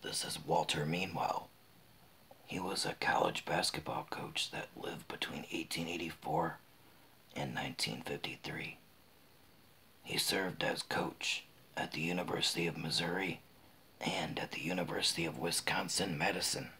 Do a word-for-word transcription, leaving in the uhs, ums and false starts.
This is Walter Meanwell. He was a college basketball coach that lived between eighteen eighty-four and nineteen fifty-three. He served as coach at the University of Missouri and at the University of Wisconsin-Madison.